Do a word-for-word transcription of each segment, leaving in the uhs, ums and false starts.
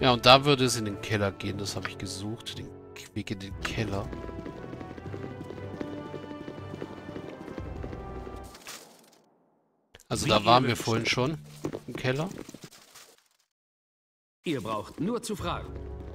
Ja, und da würde es in den Keller gehen. Das habe ich gesucht. Den Weg in den Keller. Also Wie da waren ihr wir wünscht. vorhin schon. Im Keller. Ihr braucht nur zu fragen.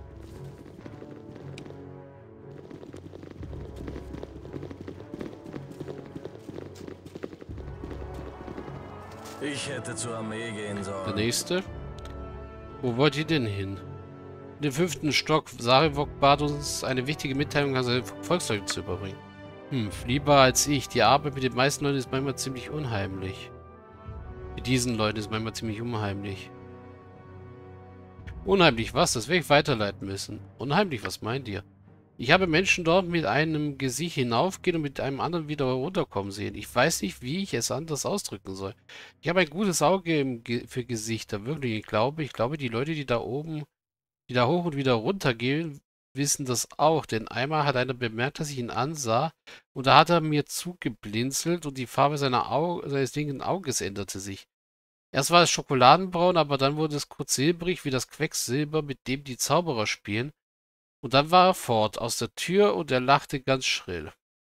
Ich hätte zur Armee gehen sollen. Der nächste. Wo wollt ihr denn hin? In den fünften Stock. Sarivok bat uns, eine wichtige Mitteilung an seine Volksleute zu überbringen. Hm, lieber als ich. Die Arbeit mit den meisten Leuten ist manchmal ziemlich unheimlich. Mit diesen Leuten ist manchmal ziemlich unheimlich. Unheimlich was? Das werde ich weiterleiten müssen. Unheimlich, was meint ihr? Ich habe Menschen dort mit einem Gesicht hinaufgehen und mit einem anderen wieder runterkommen sehen. Ich weiß nicht, wie ich es anders ausdrücken soll. Ich habe ein gutes Auge im Ge für Gesichter, wirklich. Ich glaube, ich glaube, die Leute, die da oben, die da hoch und wieder runter gehen, wissen das auch. Denn einmal hat einer bemerkt, dass ich ihn ansah und da hat er mir zugeblinzelt und die Farbe seiner Au seines linken Auges änderte sich. Erst war es schokoladenbraun, aber dann wurde es kurz silbrig wie das Quecksilber, mit dem die Zauberer spielen. Und dann war er fort, aus der Tür, und er lachte ganz schrill.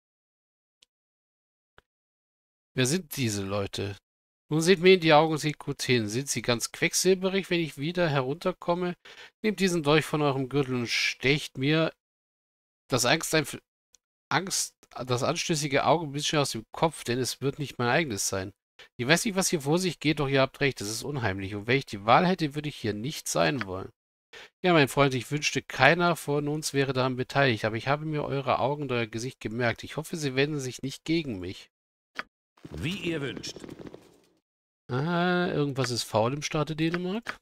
Wer sind diese Leute? Nun seht mir in die Augen und seht gut hin. Sind sie ganz quecksilberig, wenn ich wieder herunterkomme? Nehmt diesen Dolch von eurem Gürtel und stecht mir das Angst, Angst, das anstößige Auge ein bisschen aus dem Kopf, denn es wird nicht mein eigenes sein. Ich weiß nicht, was hier vor sich geht, doch ihr habt recht, es ist unheimlich. Und wenn ich die Wahl hätte, würde ich hier nicht sein wollen. Ja, mein Freund, ich wünschte, keiner von uns wäre daran beteiligt, aber ich habe mir eure Augen und euer Gesicht gemerkt. Ich hoffe, sie wenden sich nicht gegen mich. Wie ihr wünscht. Ah, irgendwas ist faul im Staate Dänemark.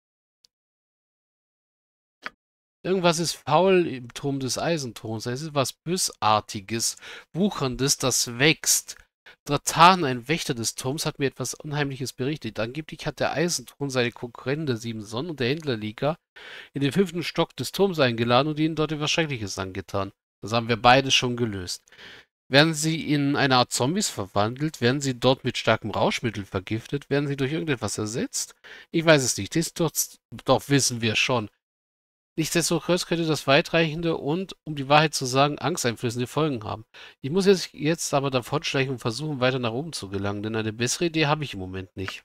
Irgendwas ist faul im Turm des Eisenthrons. Es ist was Bösartiges, Wucherndes, das wächst. Dratan, ein Wächter des Turms, hat mir etwas Unheimliches berichtet. Angeblich hat der Eisenthron seine Konkurrenten der Sieben Sonnen und der Händlerliga in den fünften Stock des Turms eingeladen und ihnen dort etwas Schreckliches angetan. Das haben wir beide schon gelöst. Werden sie in eine Art Zombies verwandelt? Werden sie dort mit starkem Rauschmittel vergiftet? Werden sie durch irgendetwas ersetzt? Ich weiß es nicht. Das doch, doch wissen wir schon. Nichtsdestotrotz könnte das weitreichende und, um die Wahrheit zu sagen, angsteinflößende Folgen haben. Ich muss jetzt, jetzt aber davonschleichen und versuchen, weiter nach oben zu gelangen, denn eine bessere Idee habe ich im Moment nicht.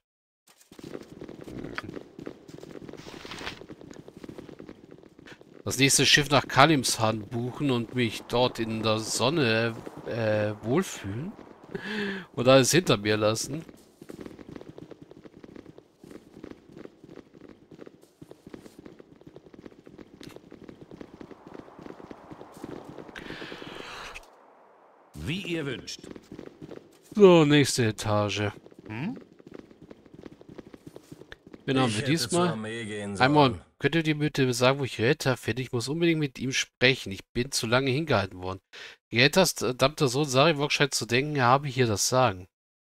Das nächste Schiff nach Kalimshan buchen und mich dort in der Sonne äh, wohlfühlen und alles hinter mir lassen. Wie ihr wünscht. So, nächste Etage. Hm? Wen haben Ich wir hätte zur diesmal? Armee gehen sollen. Einmal, könntet ihr bitte sagen, wo ich Greta finde? Ich muss unbedingt mit ihm sprechen. Ich bin zu lange hingehalten worden. Gretas verdammter Sohn Sarivok scheint zu denken, er habe hier das Sagen.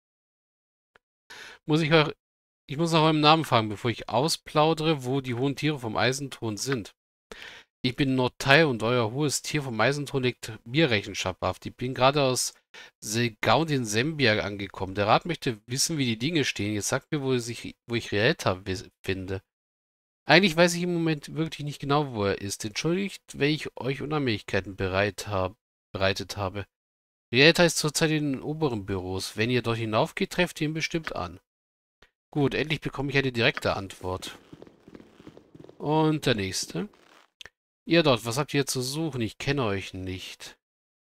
Muss ich euch... Ich muss nach eurem Namen fragen, bevor ich ausplaudere, wo die hohen Tiere vom Eisenthron sind. Ich bin Nortai und euer hohes Tier vom Eisenthron legt mir Rechenschaft. Ich bin gerade aus Selgaund in Sembia angekommen. Der Rat möchte wissen, wie die Dinge stehen. Jetzt sagt mir, wo ich, wo ich Rieta finde. Eigentlich weiß ich im Moment wirklich nicht genau, wo er ist. Entschuldigt, wenn ich euch Unannehmlichkeiten bereit hab, bereitet habe. Rieta ist zurzeit in den oberen Büros. Wenn ihr dort hinaufgeht, trefft ihr ihn bestimmt an. Gut, endlich bekomme ich eine direkte Antwort. Und der nächste. Ihr dort, was habt ihr zu suchen? Ich kenne euch nicht.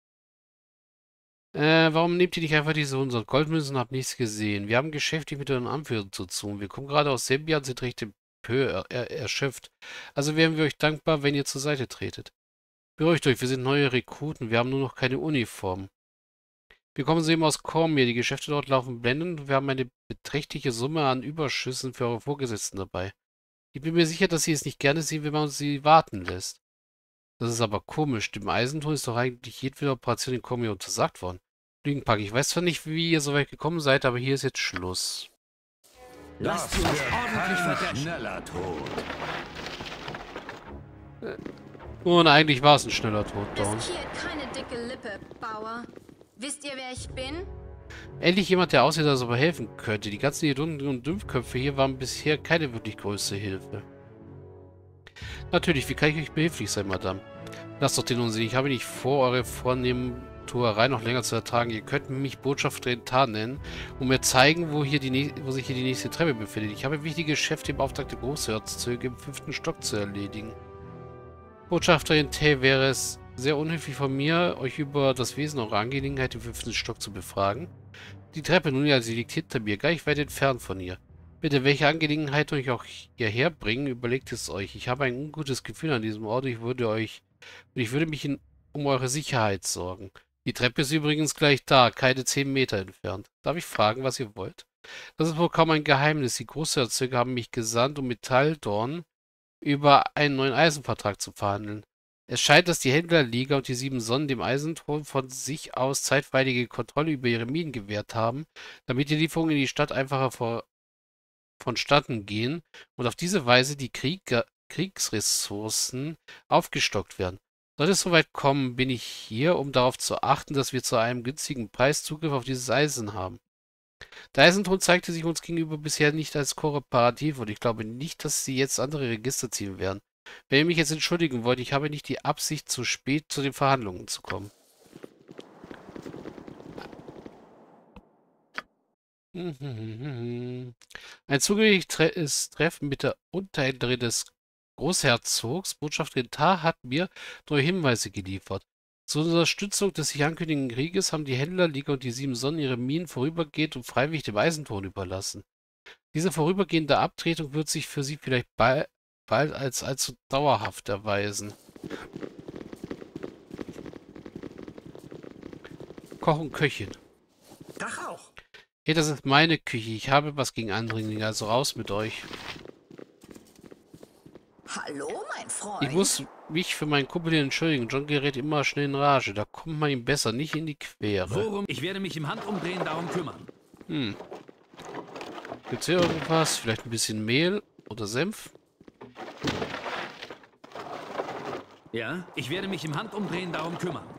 Äh, warum nehmt ihr nicht einfach diese hundert Goldmünzen und habt nichts gesehen? Wir haben geschäftlich mit euren Anführern zu tun. Wir kommen gerade aus Sembia und sind recht empör, er, erschöpft. Also wären wir euch dankbar, wenn ihr zur Seite tretet. Beruhigt euch, wir sind neue Rekruten. Wir haben nur noch keine Uniform. Wir kommen soeben aus Kormir. Die Geschäfte dort laufen blendend und wir haben eine beträchtliche Summe an Überschüssen für eure Vorgesetzten dabei. Ich bin mir sicher, dass sie es nicht gerne sehen, wenn man sie warten lässt. Das ist aber komisch. Dem Eisenthron ist doch eigentlich jedwede Operation in Kormir untersagt worden. Lügenpack, ich weiß zwar nicht, wie ihr so weit gekommen seid, aber hier ist jetzt Schluss. Lasst uns ordentlich verdächtigen. Schneller Tod. Und eigentlich war es ein schneller Tod, Dawn. Riskiert keine dicke Lippe, Bauer. Wisst ihr, wer ich bin? Endlich jemand, der aussieht, als ob er helfen könnte. Die ganzen Idioten und Dümpfköpfe hier waren bisher keine wirklich größte Hilfe. Natürlich, wie kann ich euch behilflich sein, Madame? Lasst doch den Unsinn. Ich habe nicht vor, eure vornehmen Tuerei noch länger zu ertragen. Ihr könnt mich Botschafterin Tar nennen und mir zeigen, wo, hier die nä- wo sich hier die nächste Treppe befindet. Ich habe wichtige Geschäfte im Auftrag der Großherzöge im fünften Stock zu erledigen. Botschafterin T, wäre es sehr unhöflich von mir, euch über das Wesen eurer Angelegenheit im fünften Stock zu befragen. Die Treppe nun ja, sie liegt hinter mir, gar nicht weit entfernt von hier. Bitte, welche Angelegenheit euch auch hierher bringen, überlegt es euch. Ich habe ein ungutes Gefühl an diesem Ort. Ich würde euch und ich würde mich in, um eure Sicherheit sorgen. Die Treppe ist übrigens gleich da, keine zehn Meter entfernt. Darf ich fragen, was ihr wollt? Das ist wohl kaum ein Geheimnis. Die Großherzöge haben mich gesandt, um mit Taldorn über einen neuen Eisenvertrag zu verhandeln. Es scheint, dass die Händlerliga und die Sieben Sonnen dem Eisenthron von sich aus zeitweilige Kontrolle über ihre Minen gewährt haben, damit die Lieferungen in die Stadt einfacher vor, vonstatten gehen und auf diese Weise die Krieger, Kriegsressourcen aufgestockt werden. Sollte es soweit kommen, bin ich hier, um darauf zu achten, dass wir zu einem günstigen Preis Zugriff auf dieses Eisen haben. Der Eisenthron zeigte sich uns gegenüber bisher nicht als kooperativ und ich glaube nicht, dass sie jetzt andere Register ziehen werden. Wenn ihr mich jetzt entschuldigen wollt, ich habe nicht die Absicht, zu spät zu den Verhandlungen zu kommen. Ein zugängliches Treffen mit der Unterhändlerin des Großherzogs, Botschafterin Tar, hat mir neue Hinweise geliefert. Zur Unterstützung des sich ankündigenden Krieges haben die Händlerliga und die Sieben Sonnen ihre Minen vorübergehend und freiwillig dem Eisenthron überlassen. Diese vorübergehende Abtretung wird sich für sie vielleicht bald, bald als allzu dauerhaft erweisen. Koch und Köchin. Tag auch. Hey, das ist meine Küche. Ich habe was gegen Andringlinge, also raus mit euch. Hallo, mein Freund. Ich muss mich für meinen Kumpel hier entschuldigen. John gerät immer schnell in Rage. Da kommt man ihm besser nicht in die Quere. Worum? Ich werde mich im Handumdrehen darum kümmern. Hm. Gibt's hier irgendwas? Vielleicht ein bisschen Mehl oder Senf? Ja? Ich werde mich im Handumdrehen darum kümmern.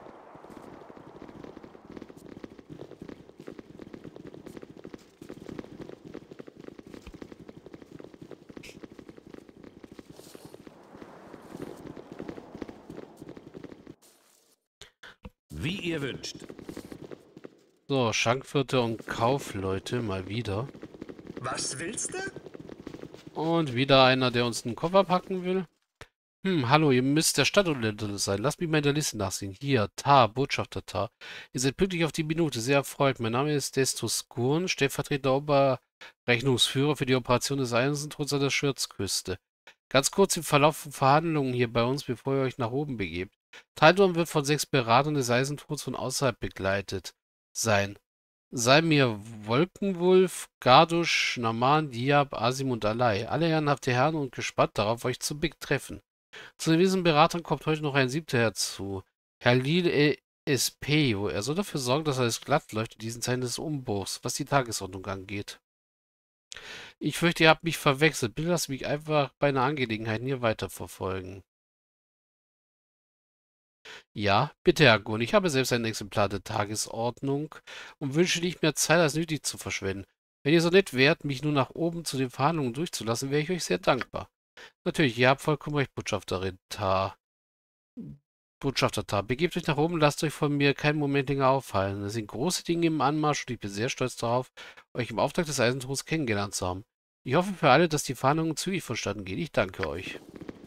Wie ihr wünscht. So, Schankwirte und Kaufleute mal wieder. Was willst du? Und wieder einer, der uns einen Koffer packen will. Hm, hallo, ihr müsst der Stadtunterländer sein. Lasst mich mal in der Liste nachsehen. Hier, Tar, Botschafter Tar. Ihr seid pünktlich auf die Minute. Sehr erfreut. Mein Name ist Destus Gurn, stellvertretender Oberrechnungsführer für die Operation des Eisenthrons an der Schürzküste. Ganz kurz im Verlauf von Verhandlungen hier bei uns, bevor ihr euch nach oben begebt. Taldorn wird von sechs Beratern des Eisenthrons von außerhalb begleitet sein. Salmir Wolkenwulf, Gardusch, Naman, Diab, Asim und Alai. Alle ehrenhafte Herren und gespannt darauf, euch zu betreffen. Zu diesen Beratern kommt heute noch ein siebter herzu. Herr Lil Espejo. Er soll dafür sorgen, dass alles glatt läuft in diesen Zeiten des Umbruchs, was die Tagesordnung angeht. Ich fürchte, ihr habt mich verwechselt. Bitte lasst mich einfach bei einer Angelegenheit hier weiterverfolgen. Ja, bitte, Herr Gunn. Ich habe selbst ein Exemplar der Tagesordnung und wünsche nicht mehr Zeit als nötig zu verschwenden. Wenn ihr so nett wärt, mich nur nach oben zu den Verhandlungen durchzulassen, wäre ich euch sehr dankbar. Natürlich, ihr habt vollkommen recht, Botschafterin Tar. Botschafter Tar, begebt euch nach oben, lasst euch von mir keinen Moment länger aufhalten. Es sind große Dinge im Anmarsch und ich bin sehr stolz darauf, euch im Auftrag des Eisenthrons kennengelernt zu haben. Ich hoffe für alle, dass die Verhandlungen zügig vonstatten gehen. Ich danke euch.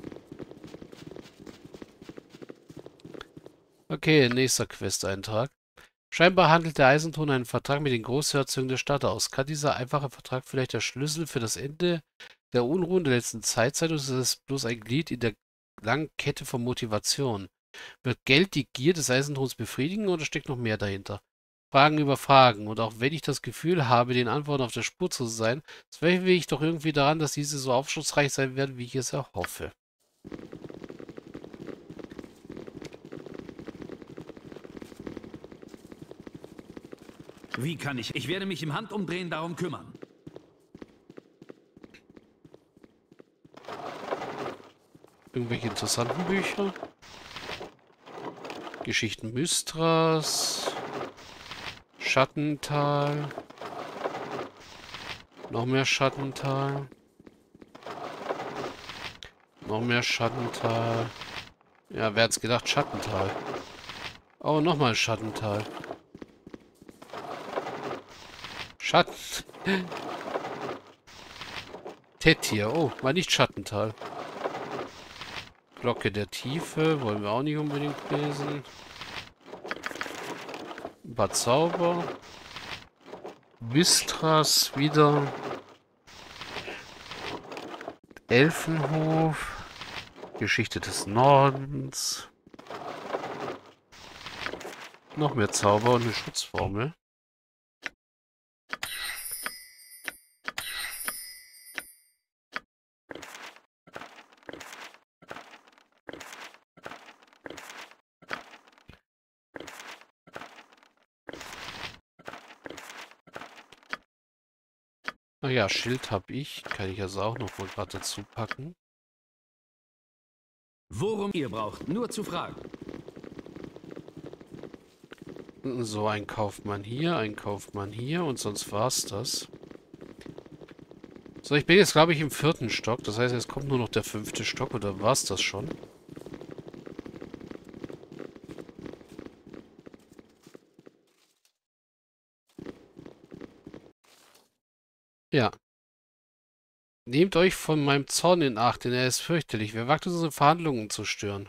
Okay, nächster Quest-Eintrag. Scheinbar handelt der Eisenthron einen Vertrag mit den Großherzögen der Stadt aus. Kann dieser einfache Vertrag vielleicht der Schlüssel für das Ende der Unruhen der letzten Zeit sein, oder ist es bloß ein Glied in der langen Kette von Motivation? Wird Geld die Gier des Eisenthrons befriedigen oder steckt noch mehr dahinter? Fragen über Fragen. Und auch wenn ich das Gefühl habe, den Antworten auf der Spur zu sein, zweifle ich doch irgendwie daran, dass diese so aufschlussreich sein werden, wie ich es erhoffe. Wie kann ich? Ich werde mich im Handumdrehen darum kümmern. Irgendwelche interessanten Bücher? Geschichten Mystras. Schattental. Noch mehr Schattental. Noch mehr Schattental. Ja, wer hat's gedacht? Schattental. Oh, nochmal Schattental. Schatten. Tettier. Oh, war nicht Schattental. Glocke der Tiefe. Wollen wir auch nicht unbedingt lesen. Ein paar Zauber. Bistras wieder. Elfenhof. Geschichte des Nordens. Noch mehr Zauber und eine Schutzformel. Naja, Schild habe ich. Kann ich also auch noch mal gerade dazu packen. Worum ihr braucht, nur zu fragen. So, ein Kaufmann hier, ein Kaufmann hier und sonst war's das. So, ich bin jetzt, glaube ich, im vierten Stock. Das heißt, jetzt kommt nur noch der fünfte Stock oder war's das schon? Ja. Nehmt euch von meinem Zorn in Acht, denn er ist fürchterlich. Wer wagt es, unsere Verhandlungen zu stören?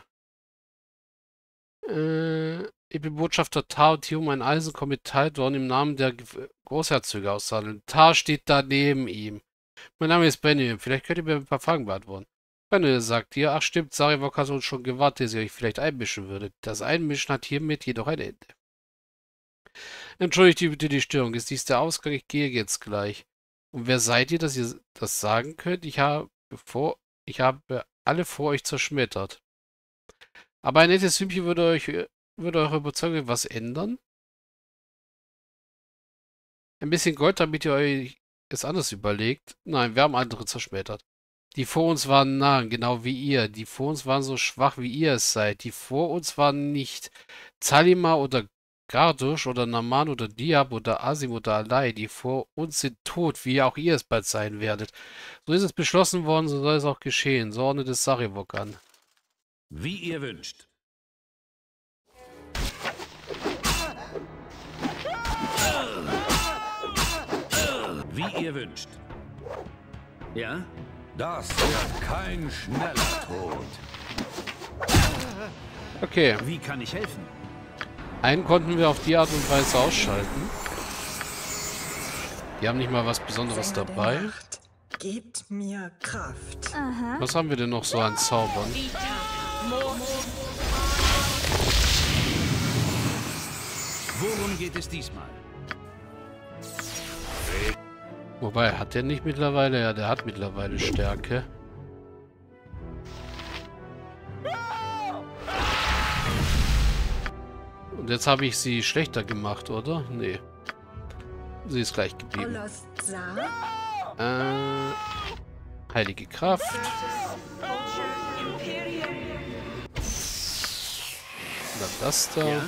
Äh, ich bin Botschafter Tar und hier um ein Eisenkommetall-Dorn im Namen der Ge- Großherzöge aushandeln. Tar steht da neben ihm. Mein Name ist Benny. Vielleicht könnt ihr mir ein paar Fragen beantworten. Benny sagt ihr, ach stimmt, Sarivok hat uns schon gewartet, dass ihr euch vielleicht einmischen würdet. Das Einmischen hat hiermit jedoch ein Ende. Entschuldigt bitte die Störung. Ist dies der Ausgang? Ich gehe jetzt gleich. Und wer seid ihr, dass ihr das sagen könnt? Ich habe vor, ich habe alle vor euch zerschmettert. Aber ein nettes Sümmchen würde euch, würde eure Überzeugung was ändern? Ein bisschen Gold, damit ihr euch es anders überlegt? Nein, wir haben andere zerschmettert. Die vor uns waren nah, genau wie ihr. Die vor uns waren so schwach, wie ihr es seid. Die vor uns waren nicht Zalima oder Gardusch oder Naman oder Diab oder Asim oder Alai. Die vor uns sind tot, wie auch ihr es bald sein werdet. So ist es beschlossen worden, so soll es auch geschehen. So ordnet es Sarivok an. Wie ihr wünscht. Wie ihr wünscht. Ja? Das wird kein schneller Tod. Okay, Wie kann ich helfen? einen konnten wir auf die Art und Weise ausschalten. Die haben nicht mal was Besonderes Sänger der dabei. Nacht, gebt mir Kraft. Aha. Was haben wir denn noch so an Zaubern? Worum geht es diesmal? Wobei, hat der nicht mittlerweile? Ja, der hat mittlerweile Stärke. Und jetzt habe ich sie schlechter gemacht, oder? Nee. Sie ist gleich geblieben. Olos Sar, Äh, heilige Kraft. Dann das da. Ja?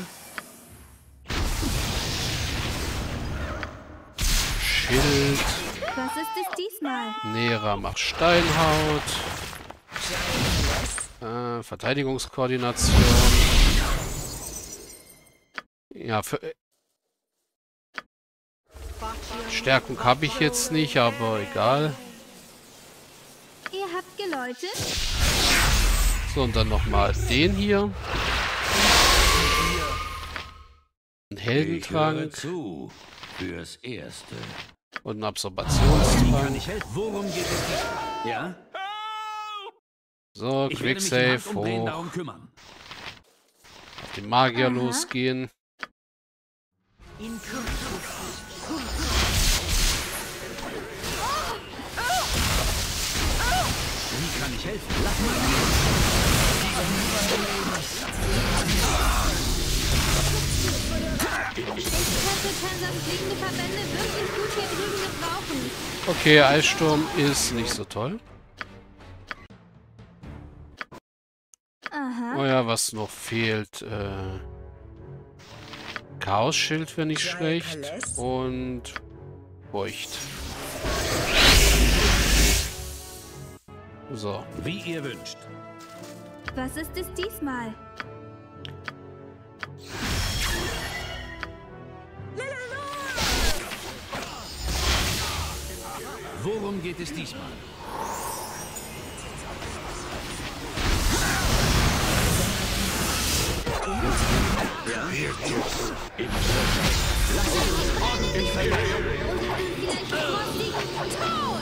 Schild. Was ist es diesmal? Nera macht Steinhaut. Äh, Verteidigungskoordination. Ja, für äh, Stärkung habe ich jetzt nicht, aber egal. Ihr habt geläutet? So, und dann nochmal den hier. Ein Ich höre Heldentrank zu. Fürs Erste. und ein Wie kann Absorptionstrank. ich helfen? Worum geht es diesmal? Ja? So, Ich werde mich im Quicksave Handumdrehen hoch. darum kümmern. Auf den Magier Aha. losgehen. Wie kann ich helfen? Lass mal. Ich könnte Tansans fliegende Verbände wirklich gut hier drüben gebrauchen. Okay, Eissturm ist nicht so toll. Aha. Oh ja, was noch fehlt. Äh, Chaos-Schild wäre nicht Zwei schlecht. Paläste. Und Feucht. So. Wie ihr wünscht. Was ist es diesmal? Worum geht es diesmal? Vielleicht frostigen Tod!